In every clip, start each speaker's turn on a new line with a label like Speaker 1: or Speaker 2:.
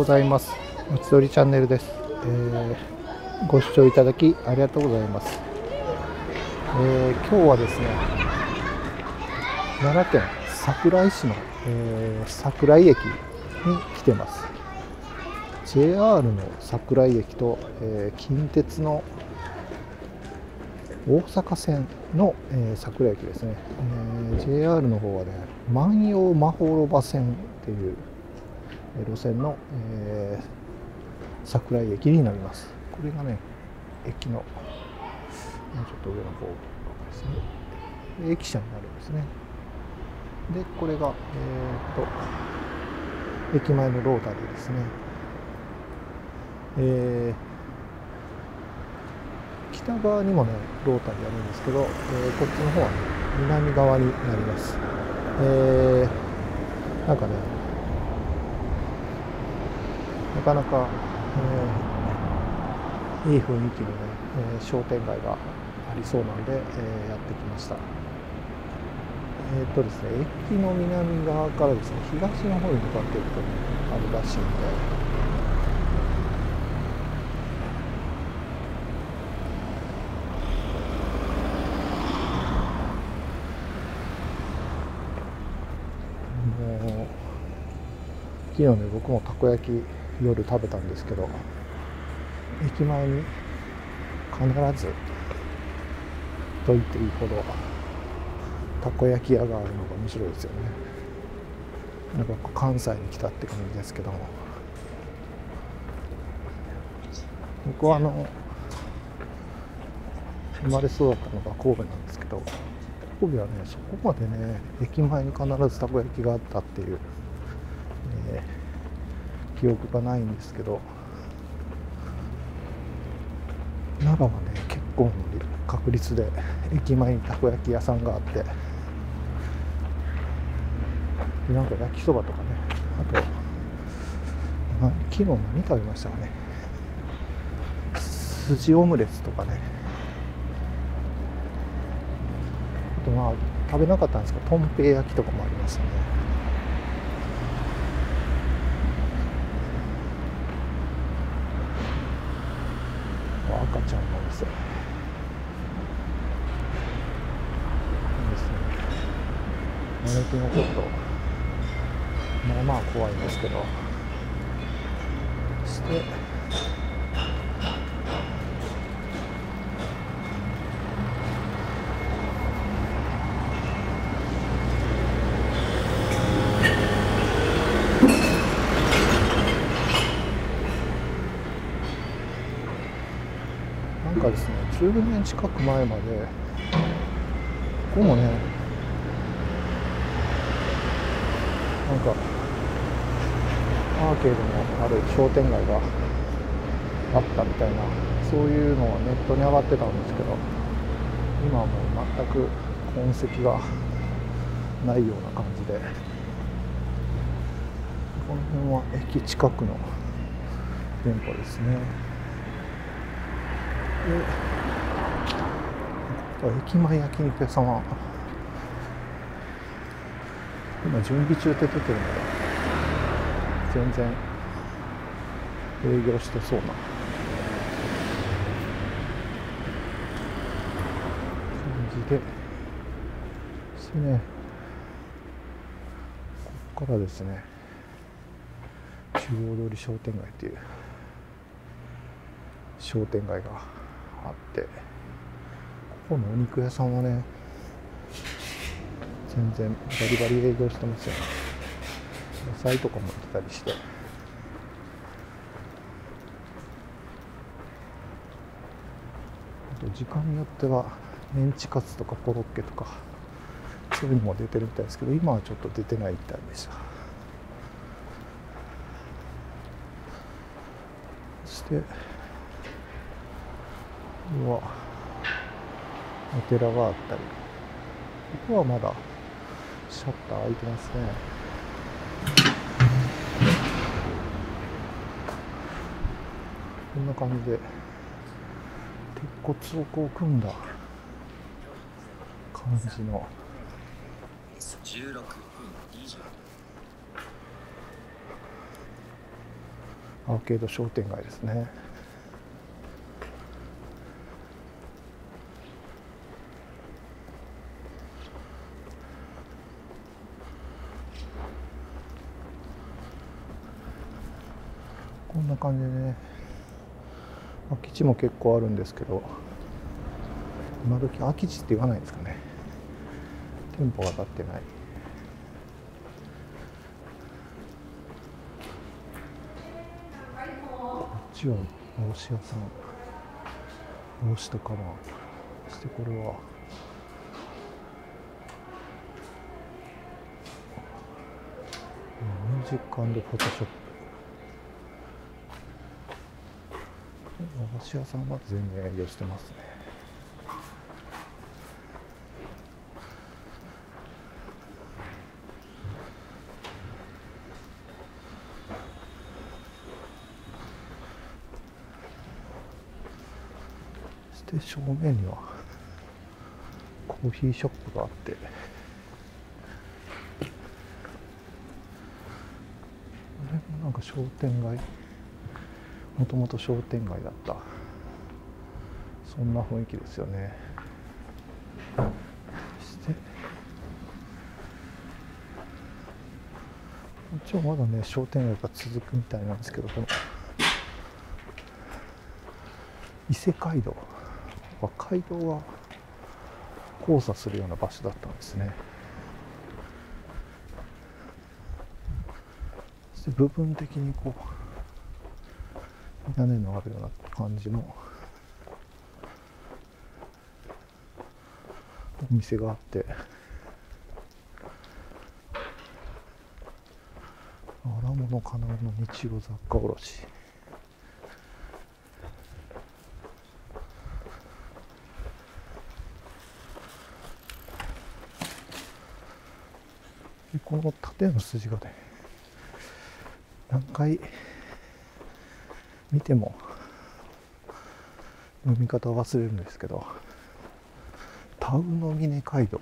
Speaker 1: ざいます。まつどりチャンネルです。ご視聴いただきありがとうございます。今日はですね、奈良県桜井市の、桜井駅に来てます。JR の桜井駅と、近鉄の大阪線の、桜井駅ですね。JR の方はね、万葉まほろば線っていう路線の、桜井駅になります。これがね、駅のちょっと上の方ですね。駅舎になるんですね。で、これが、駅前のロータリーですね。北側にもね、ロータリーあるんですけど、こっちの方はね、南側になります。なんかね、なかなか、いい雰囲気のね、商店街がありそうなので、やってきました。ですね、駅の南側からですね、東の方に向かっていくと、あるらしいので、昨日ね、僕もたこ焼き夜食べたんですけど、駅前に必ずと言っていいほどたこ焼き屋があるのが面白いですよね。なんか関西に来たって感じですけども、僕は生まれ育ったのが神戸なんですけど、神戸はね、そこまでね、駅前に必ずたこ焼きがあったっていう、記憶がないんですけど、奈良はね、結構な確率で駅前にたこ焼き屋さんがあって、なんか焼きそばとかね、あと昨日何食べましたかね、筋オムレツとかね、あと食べなかったんですけど、とんぺい焼きとかもありましたね。赤ちゃんのお店ですね。マネキンはちょっとまあ怖いんですけど、そしてなんかですね、10年近く前までここもね、なんかアーケードのある商店街があったみたいな、そういうのはネットに上がってたんですけど、今はもう全く痕跡がないような感じで、この辺は駅近くの店舗ですね。で、駅前焼肉屋さんは今準備中って出てるので、全然営業してそうな感じで、そしてね、ここからですね、中央通り商店街っていう商店街があって、ここのお肉屋さんはね、全然バリバリ営業してますよね。野菜とかも売ってたりして、あと時間によってはメンチカツとかコロッケとかそういうのも出てるみたいですけど、今はちょっと出てないみたいでした。そして、こはお寺があったり、ここはまだシャッター開いてますね。こんな感じで鉄骨をこう組んだ感じの
Speaker 2: 16分20
Speaker 1: アーケード商店街ですね。こんな感じでね、空き地も結構あるんですけど、今時空き地って言わないですかね。店舗が建ってない。こっちは帽子屋さん、帽子とカバン、そしてこれはミュージック&フォトショップ。帽子屋さんは全然営業してますね。そして正面にはコーヒーショップがあって、これもなんか商店街、もともと商店街だった、そんな雰囲気ですよね。そしてこっちはまだね商店街が続くみたいなんですけど、この伊勢街道、街道は交差するような場所だったんですね。そして部分的にこう屋根のあるような感じのお店があって、荒物金物日用雑貨卸。でこの縦の筋がね、何回見ても読み方を忘れるんですけど、田鵜の峰街道、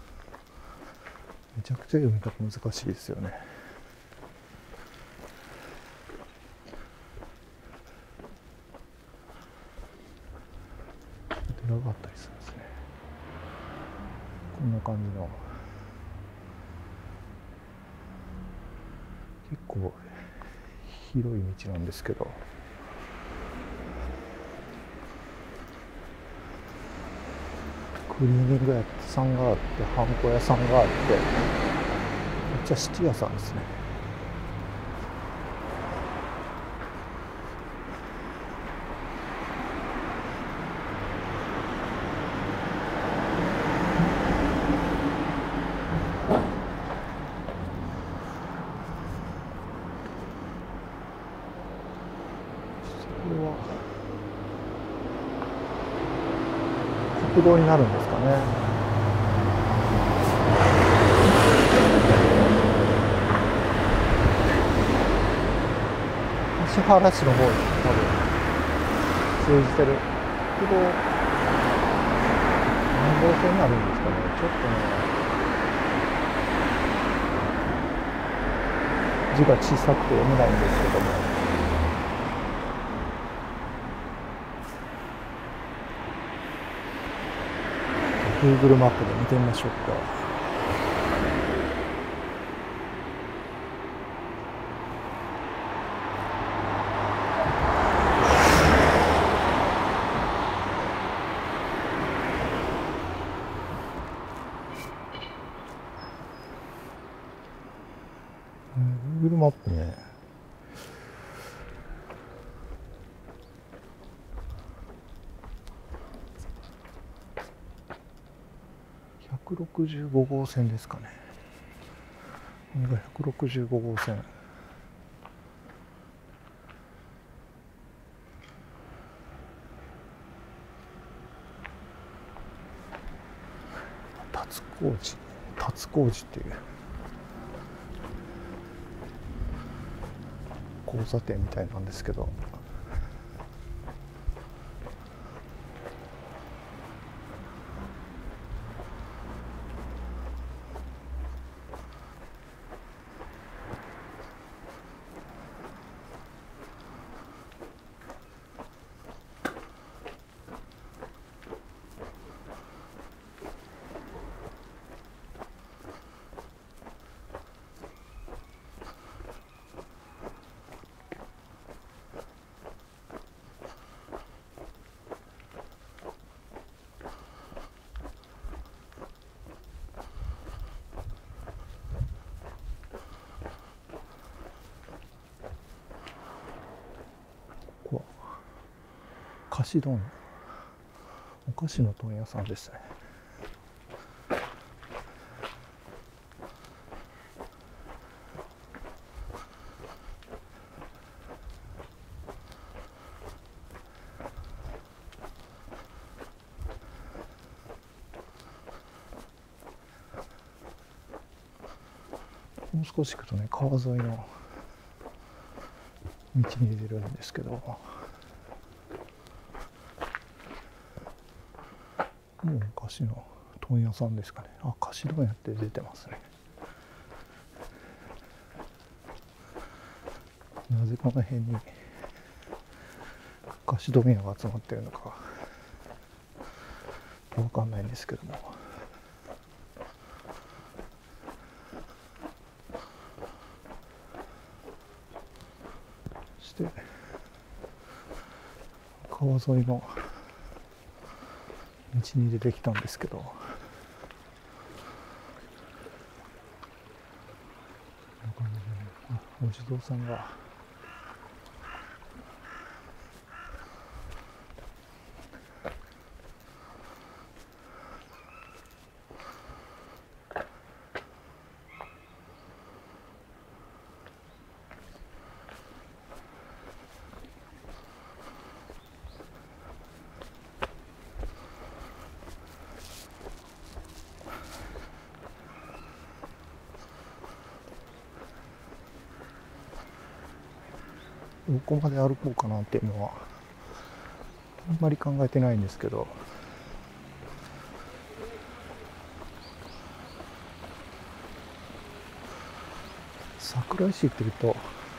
Speaker 1: めちゃくちゃ読み方難しいですよね。寺があったりするんですね。こんな感じの結構広い道なんですけど、クリーニング屋さんがあって、ハンコ屋さんがあって、めっちゃ質屋さんですね。これは国道になるんですかね。橿原市の方に多分通じてる国道、何号線になるんですかね。ちょっとね字が小さくて読めないんですけども、Google マップで見てみましょうか。Google マップね、165号線ですかね。これが165号線。辰工事っていう交差点みたいなんですけど、 菓子問屋、お菓子の問屋さんですね。もう少し行くとね、川沿いの道に出るんですけど、もうお菓子の問屋さんですかね。あ、菓子問屋って出てますね。なぜこの辺に菓子問屋が集まってるのかわかんないんですけども、そして川沿いの道に出てきたんですけど、こんな感じでね、お地蔵さんがどこまで歩こうかなっていうのはあんまり考えてないんですけど、桜井市っていうと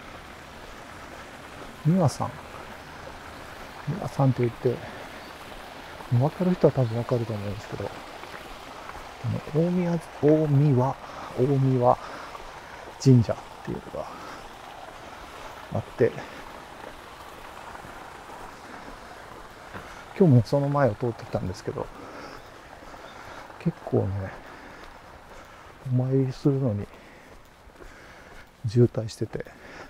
Speaker 1: 三輪さんって言って、分かる人は多分分かると思うんですけど、大三輪神社っていうのがあって、今日もその前を通ってきたんですけど、結構ね、お参りするのに渋滞してて、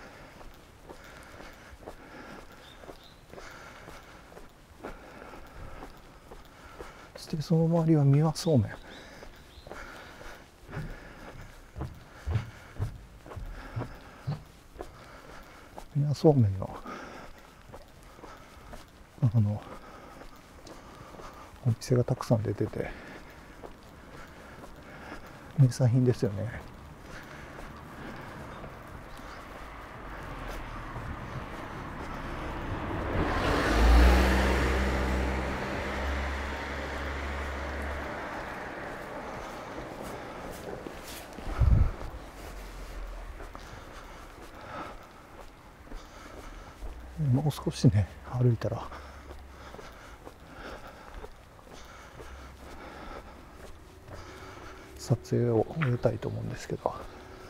Speaker 1: そしてその周りは三輪そうめん、三輪そうめんのお店がたくさん出てて名産品ですよね。もう少しね歩いたら撮影を終えたいと思うんですけど、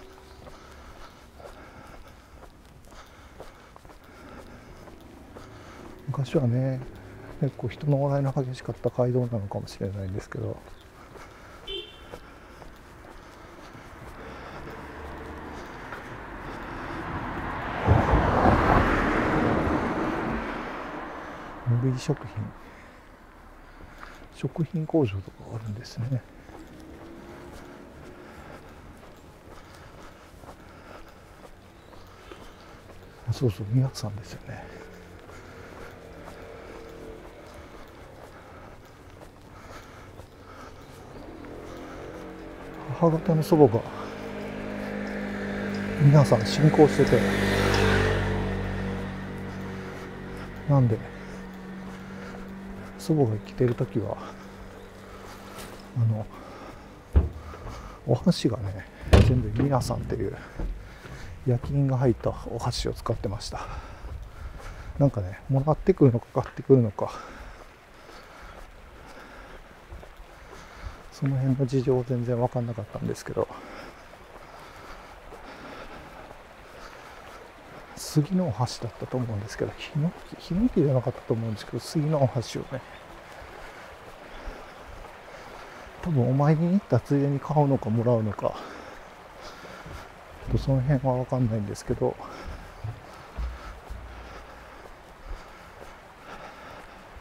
Speaker 1: 昔はね結構人の往来の激しかった街道なのかもしれないんですけど、森食品工場とかがあるんですね。そうそう、宮さんですよね。母方の祖母が皆さん信仰してて、なんで祖母が生きてる時はお箸がね全部皆さんっていう焼き印が入ったお箸を使ってました。なんかね、もらってくるのか買ってくるのか、その辺の事情全然分かんなかったんですけど、杉のお箸だったと思うんですけど、ヒノキじゃなかったと思うんですけど、杉のお箸をね、多分お参りに行ったついでに買うのかもらうのか、その辺は分かんないんですけど、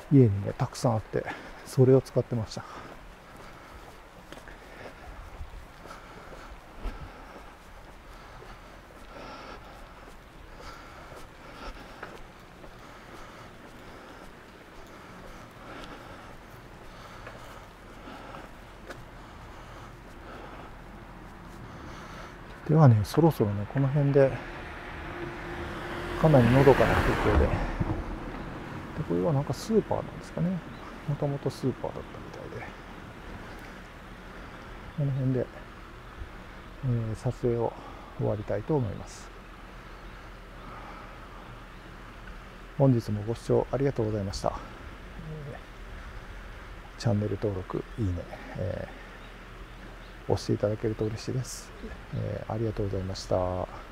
Speaker 1: 家にねたくさんあって、それを使ってました。ではね、そろそろね、この辺でかなりのどかな風景で、これはなんかスーパーなんですかね。もともとスーパーだったみたいで、この辺で、撮影を終わりたいと思います。本日もご視聴ありがとうございました。チャンネル登録、いいね、押していただけると嬉しいです。ありがとうございました。